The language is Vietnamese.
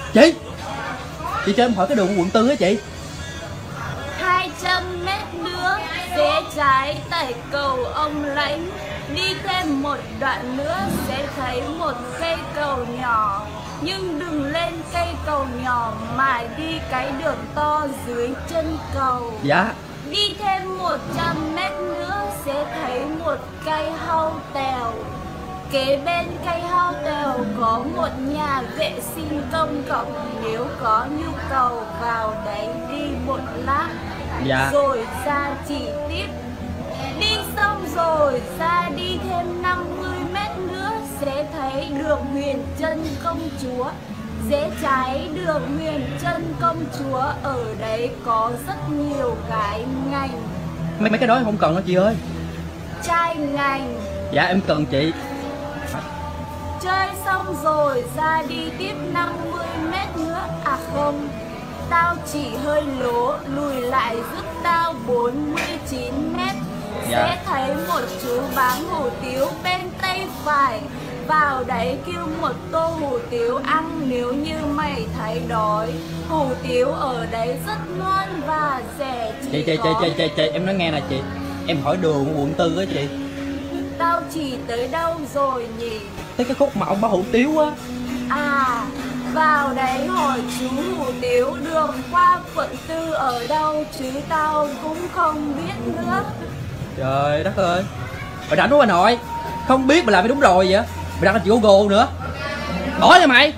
Chị cho em hỏi cái đường quận 4 á chị. 200 mét nữa rẽ trái tại cầu Ông Lãnh, đi thêm một đoạn nữa sẽ thấy một cây cầu nhỏ, nhưng đừng lên cây cầu nhỏ mà đi cái đường to dưới chân cầu. Dạ. Đi thêm 100 mét nữa sẽ thấy một cây hau tèo. Kế bên cây hau tèo có một nhà vệ sinh công cộng, nếu có nhu cầu vào đấy đi một lát. Dạ. Rồi ra chỉ tiếp. Đi xong rồi ra đi thêm 50 mét nữa sẽ thấy đường Huyền Trân Công Chúa. Rẽ trái đường Huyền Trân Công Chúa, ở đấy có rất nhiều gái ngành. Mấy cái đó em không cần đâu chị ơi. Trai ngành. Dạ em cần chị. Chơi xong rồi ra đi tiếp 50 mét nữa. À không, tao chỉ hơi lố, lùi lại giúp tao 49 mét. Dạ. Sẽ thấy một chú bán hủ tiếu bên tay phải. Vào đấy kêu một tô hủ tiếu ăn nếu như mày thấy đói. Hủ tiếu ở đấy rất ngon và rẻ. Chị em nói nghe nè chị. Em hỏi đường quận 4 á chị. Tao chỉ tới đâu rồi nhỉ? Tới cái khúc mà ông bán hủ tiếu á. À, vào đấy hỏi chú hủ tiếu đường qua quận 4 ở đâu, chứ tao cũng không biết nữa. Trời đất ơi, mày rảnh quá bà nội. Không biết mà làm phải đúng rồi vậy. Mày đặt là chị Google nữa. Bỏ cho mày.